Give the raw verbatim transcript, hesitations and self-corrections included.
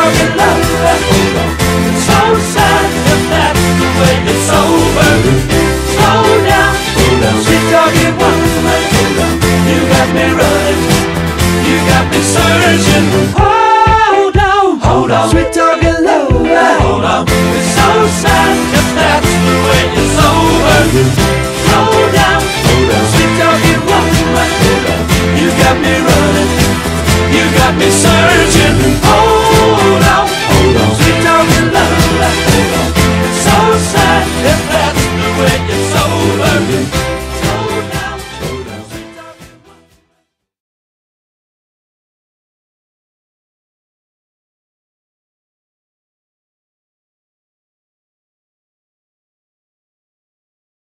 talking love. Hold on. It's so sad if that's the way it's over. Slow down, hold on. Sweet talking woman, hold on. You got me running, you got me searching. Hold on, hold on. Sweet talking love. Hold on. It's so sad